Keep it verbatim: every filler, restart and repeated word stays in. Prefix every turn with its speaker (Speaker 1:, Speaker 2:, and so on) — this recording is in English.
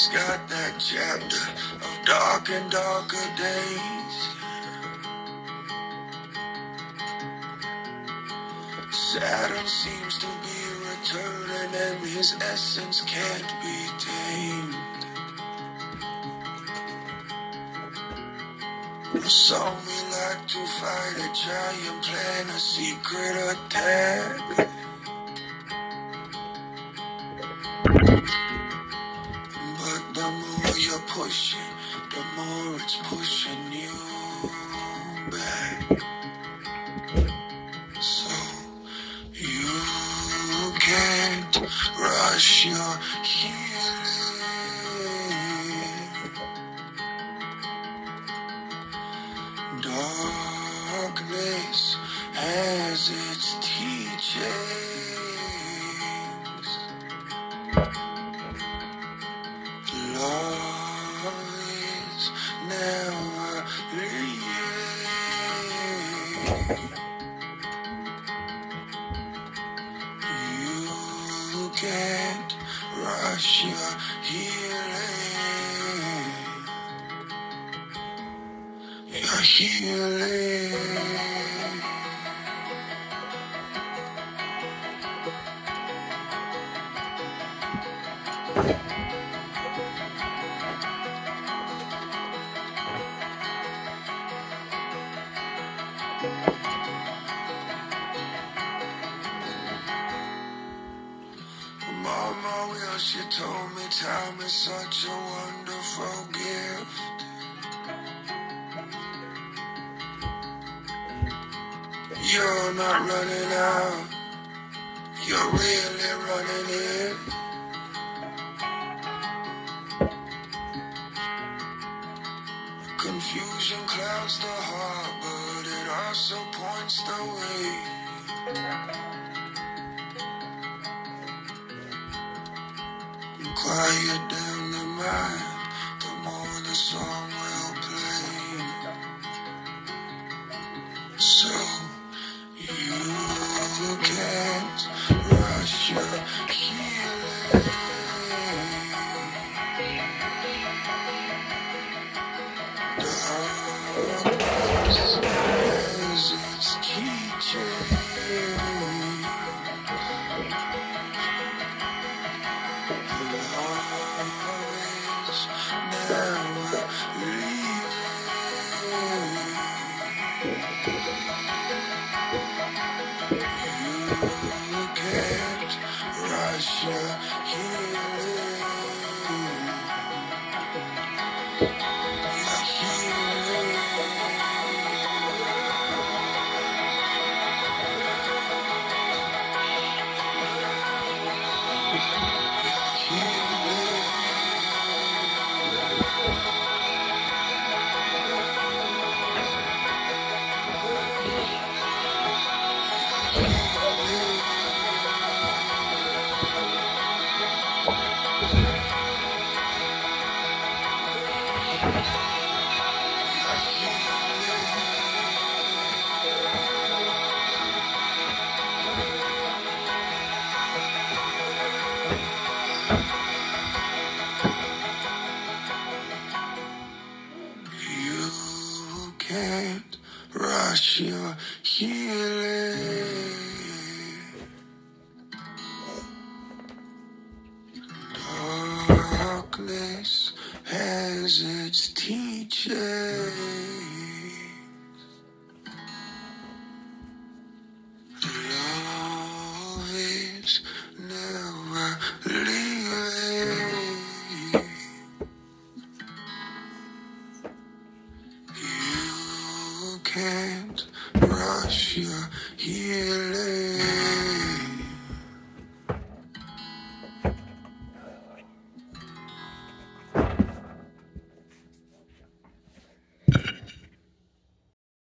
Speaker 1: always got that chapter of dark and darker days. Saturn seems to be returning and his essence can't be tamed. Some we like to fight a giant, plan a secret attack. But the more you're pushing, the more it's pushing you back. So you can't rush your healing. Darkness has its teachings. Love is never leaving. You can't rush your healing. Your healing. Mama will, she told me time is such a wonderful gift. You're not running out, you're really running in. Confusion clouds the heart, but it also points the way. Quiet down the mind, the more the song will play. So you can't rush your healing. Darkness has its teaching. You can't rush your healing. Your healing. You can't rush your healing. Darkness has its teachings. Love is never leaving. You can't rush your healing.